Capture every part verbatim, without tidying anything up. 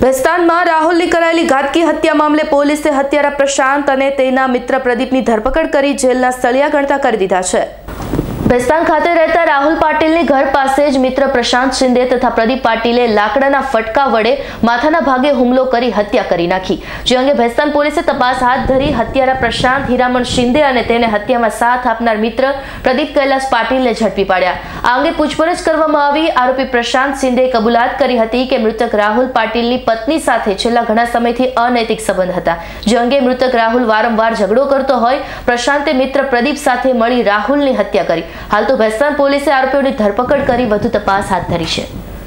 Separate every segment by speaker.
Speaker 1: ભેસ્તાનમાં રાહુલની કરાયેલી ઘાતકી હત્યા મામલે પોલીસે હત્યારા પ્રશાંત અને તેના મિત્ર પ્રદીપની ધરપકડ કરી જેલના સળિયા ગણતા કરી દીધા છે। ભેસ્તાન ખાતે રહેતા રાહુલ પાટીલની ઘર પાસે જ મિત્ર પ્રશાંત શિંદે તથા પ્રદીપ પાટીલે લાકડાના ફટકા વડે માથાના ભાગે હુમલો કરી હત્યા કરી નાખી, જે અંગે ભેસ્તાન પોલીસે તપાસ હાથ ધરી હત્યારા પ્રશાંત હીરામણ શિંદે અને તેને હત્યામાં સાથ આપનાર મિત્ર પ્રદીપ કૈલાસ પાટીલને ઝડપી પાડ્યા। આ અંગે પૂછપરછ કરવામાં આવી। આરોપી પ્રશાંત શિંદેએ કબૂલાત કરી હતી કે મૃતક રાહુલ પાટીલની પત્ની સાથે છેલ્લા ઘણા સમયથી અનૈતિક સંબંધ હતા, જે અંગે મૃતક રાહુલ વારંવાર ઝઘડો કરતો હોય પ્રશાંતે મિત્ર પ્રદીપ સાથે મળી રાહુલની હત્યા કરી। हाल तो भेस्तान पुलिस आरोपीओनी धरपकड़ करी વધુ तपास हाथ धरी छे।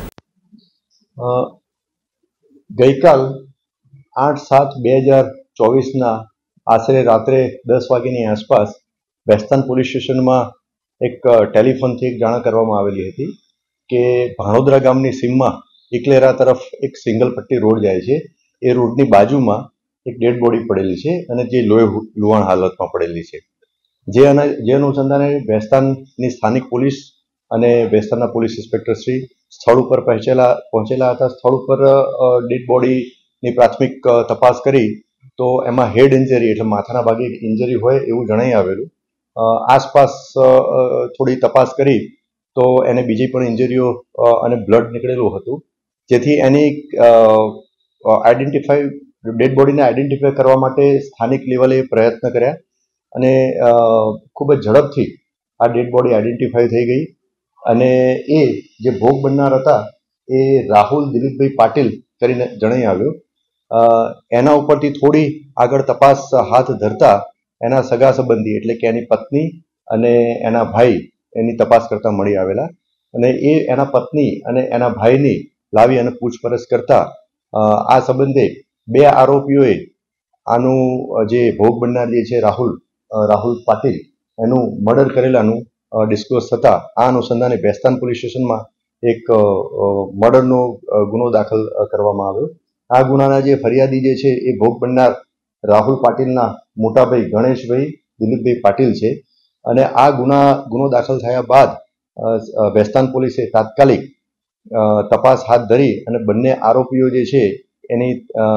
Speaker 2: गईकाल आठ सात बे हज़ार चौबीस ना आश्रे रात्रे दस वाग्यानी आसपास भेस्तान पुलिस स्टेशन में एक टेलिफोन थी एक जाण करवामां आवेली हती के भाणोदरा गामनी सीममां इकलेरा तरफ एक सिंगल पट्टी रोड जाय छे। ए रोडनी बाजुमां एक डेड बॉडी पड़ेली छे अने जे लोही लुवाण हालतमां पड़ेली छे। जे जे अनुसंधाने भेस्ताननी स्थानिक पुलिस अने भेस्तानना पुलिस इंस्पेक्टर श्री स्थल पर पहुंचेला पहुंचेला हता। स्थल पर डेड बॉडीनी प्राथमिक तपास करी तो एमां हेड इंजरी एटले माथाना भागे इंजरी होय एवुं जणाई आवेलुं। आसपास थोड़ी तपास करी तो एने बीजी पण इंजरीओ अने ब्लड निकळेलुं हतुं, जेथी एनी आइडेंटिफाई डेड बॉडीने आइडेंटिफाई करवा माटे स्थानिक लेवले प्रयत्न कर्या અને ખૂબ જ ઝડપથી આ ડેડ બોડી આઈડેન્ટિફાઈ થઈ ગઈ અને એ જે ભોગ બનનાર હતા એ રાહુલ દિલીપભાઈ પાટીલ કરીને જણાઈ આવ્યું। એના ઉપરથી થોડી આગળ તપાસ હાથ ધરતા એના સગા સંબંધી એટલે કે એની પત્ની અને એના ભાઈ એની તપાસ કરતા મળી આવેલા અને એ એના પત્ની અને એના ભાઈની લાવી અને પૂછપરછ કરતા આ સંબંધે બે આરોપીઓએ આનું જે ભોગ બનનાર જે છે રાહુલ राहुल पाटील एनु मर्डर करेलानु डिस्क्लोज थता आ अनुसंधाने भेस्तान पुलिस स्टेशन में एक मर्डर नो गुनो दाखल करवामां आव्यो। आ गुनाना जे फरियादी जे छे ए भोग बननार राहुल पाटीलना मोटा भाई गणेश भाई दिलीपभाई पाटील छे अने आ गुना गुनो दाखल थया बाद भेस्तान पुलिसे तात्कालिक तपास हाथ धरी अने बंने आरोपीओ जे छे एनी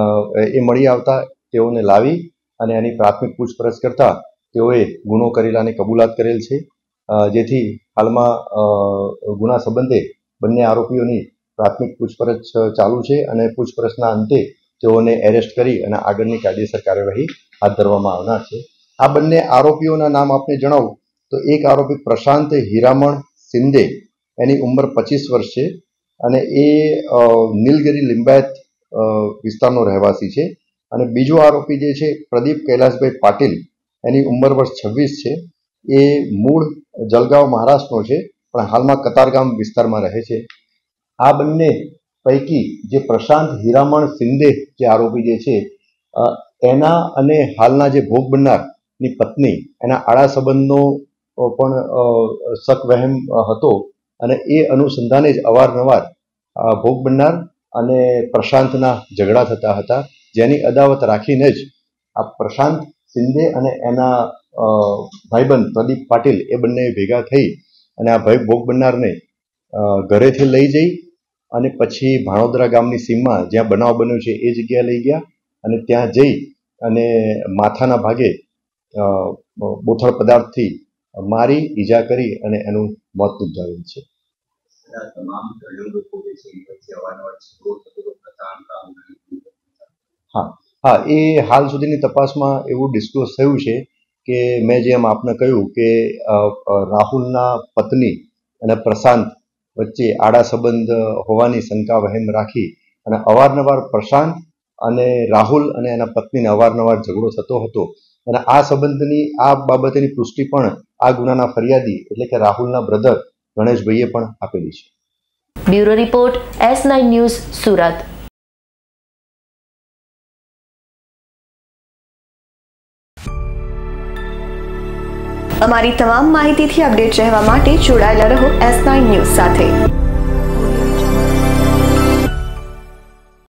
Speaker 2: ए मळी आवता तेओने लावी अने एनी प्राथमिक पूछपरछ करता तेओए गुनो करेलानी कबूलात करेल छे, जेथी हालमां गुना संबंधे बंने आरोपीओनी प्राथमिक पूछपरछ चालू छे अने पूछपरछना अंते तेओने एरेस्ट करी अने आगळनी कायदेसर कार्यवाही हाथ धरवामां आवनार छे। आ बंने आरोपीओना नाम आपने जणावुं तो एक आरोपी प्रशांत हीरामण शिंदे एनी उंमर पच्चीस वर्ष छे अने ए नीलगिरी लिंबायत विस्तारनो रहेवासी छे अने बीजो आरोपी जे छे प्रदीप कैलासभाई पाटील एनी उम्र वर्ष छब्बीस है। ये मूळ जलगांव महाराष्ट्रनो छे पण हालमां कतारगाम विस्तारमां रहे छे। आ बंने पैकी जे प्रशांत हीरामण शिंदे जे आरोपी जे छे एना अने हालना जे भोग बननारनी पत्नी एना आड़ा संबंधनो पण शक वहेम हतो अने ए अनुसंधाने ज अवारनवार भोग बननार अने प्रशांतना झगड़ा थता हता, जेनी अदावत राखीने ज आ प्रशांत शिंदे अने एना भाईबंध प्रदीप पाटील ए बंने भेगा थई अने आ भाई भोग बननारने घरेथी लई जई अने पछी भाणोदरा गामनी सीममां ज्यां बनाव बन्यो छे ए जग्याए लई गया अने त्यां जई अने माथाना भागे बोथड़ पदार्थथी मारी ईजा करी अने एनुं मोत निपजावेल छे। हाँ हाँ ए हाल सुधीनी तपासमां एवुं डिस्क्लोज थयुं छे के मैं जेम आपने कह्युं के राहुलना पत्नी अने प्रशांत वच्चे आड़ा संबंध होवानी शंका वहेम राखी अने अवारनवार प्रशांत अने राहुल अने एना पत्नीने अवारनवार झगड़ो थतो हतो अने आ संबंधनी आ बाबतेनी पुष्टि पण आ गुनाना फरियादी एटले के राहुलना ब्रदर गणेशभाईए पण आपेली छे।
Speaker 1: Bureau report S nine news Surat. અમારી તમામ માહિતીથી અપડેટ રહેવા માટે જોડાયેલા રહો એસ નાઇન ન્યૂઝ સાથે।